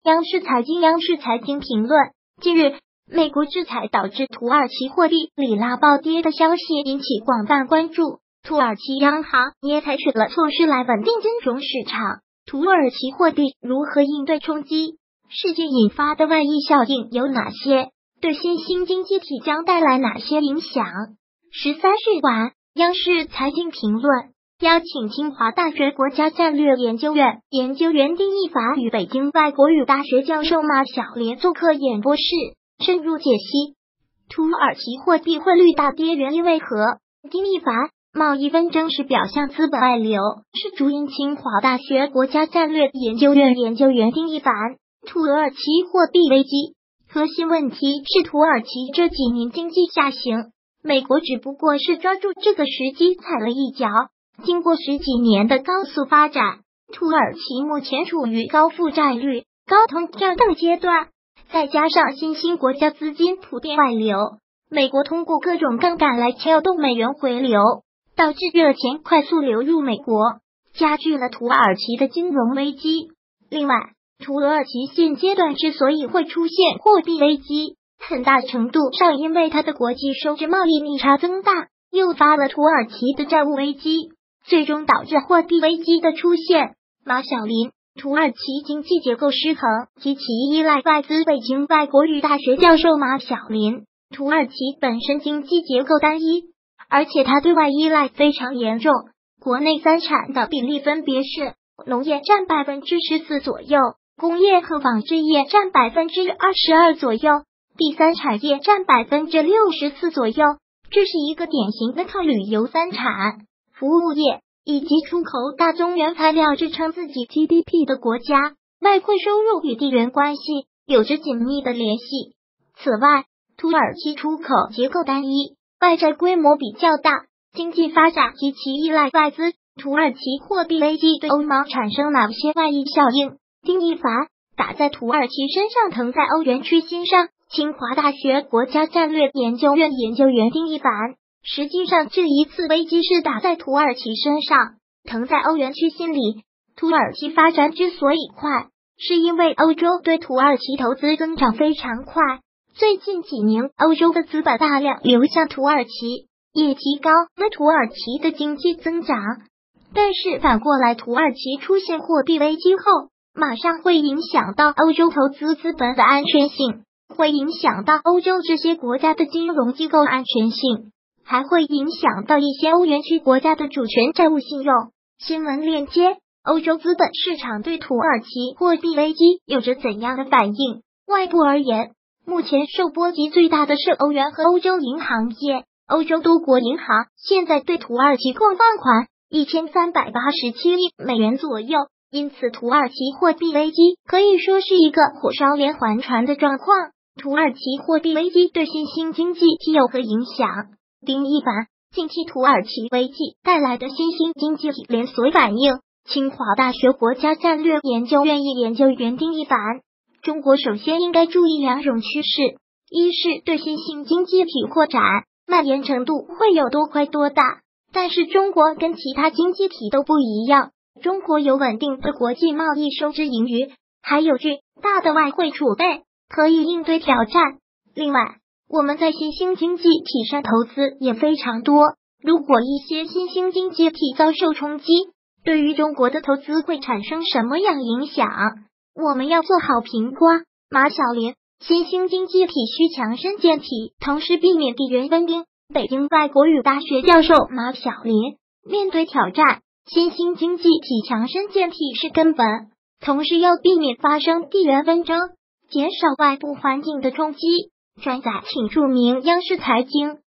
央视财经评论，近日，美国制裁导致土耳其货币里拉暴跌的消息引起广泛关注。土耳其央行也采取了措施来稳定金融市场。土耳其货币如何应对冲击？事件引发的外溢效应有哪些？对新兴经济体将带来哪些影响？13日晚，央视财经评论邀请清华大学国家战略研究院研究员丁一凡与北京外国语大学教授马晓莲做客演播室，深入解析土耳其货币汇率大跌原因为何。丁一凡，贸易纷争是表象资本外流，是主因。清华大学国家战略研究院研究员丁一凡，土耳其货币危机核心问题是土耳其这几年经济下行，美国只不过是抓住这个时机踩了一脚。经过十几年的高速发展，土耳其目前处于高负债率、高通胀等阶段，再加上新兴国家资金普遍外流，美国通过各种杠杆来撬动美元回流，导致热钱快速流入美国，加剧了土耳其的金融危机。另外，土耳其现阶段之所以会出现货币危机，很大程度上因为它的国际收支贸易逆差增大，诱发了土耳其的债务危机，最终导致货币危机的出现。马晓林，土耳其经济结构失衡及其依赖外资。北京外国语大学教授马晓林，土耳其本身经济结构单一，而且它对外依赖非常严重，国内三产的比例分别是农业占 14% 左右，工业和纺织业占 22% 左右，第三产业占 64% 左右。这是一个典型的靠旅游三产、服务业以及出口大宗原材料支撑自己 GDP 的国家，外汇收入与地缘关系有着紧密的联系。此外，土耳其出口结构单一，外债规模比较大，经济发展极其依赖外资。土耳其货币危机对欧盟产生哪些外溢效应？丁一凡，打在土耳其身上，疼在欧元区心上。清华大学国家战略研究院研究员丁一凡，实际上这一次危机是打在土耳其身上，疼在欧元区心里。土耳其发展之所以快，是因为欧洲对土耳其投资增长非常快，最近几年欧洲的资本大量流向土耳其，也提高了土耳其的经济增长。但是反过来，土耳其出现货币危机后，马上会影响到欧洲投资资本的安全性，会影响到欧洲这些国家的金融机构安全性，还会影响到一些欧元区国家的主权债务信用。新闻链接：欧洲资本市场对土耳其货币危机有着怎样的反应？外部而言，目前受波及最大的是欧元和欧洲银行业。欧洲多国银行现在对土耳其共放款1387亿美元左右，因此土耳其货币危机可以说是一个火烧连环船的状况。土耳其货币危机对新兴经济体有何影响？丁一凡，近期土耳其危机带来的新兴经济体连锁反应。清华大学国家战略研究院研究员丁一凡，中国首先应该注意两种趋势，一是对新兴经济体扩展蔓延程度会有多快多大，但是中国跟其他经济体都不一样，中国有稳定的国际贸易收支盈余，还有巨大的外汇储备，可以应对挑战。另外，我们在新兴经济体上投资也非常多，如果一些新兴经济体遭受冲击，对于中国的投资会产生什么样影响？我们要做好评估。马晓莲，新兴经济体需强身健体，同时避免地缘分兵。北京外国语大学教授马晓莲，面对挑战，新兴经济体强身健体是根本，同时要避免发生地缘纷争，减少外部环境的冲击。转载请注明央视财经。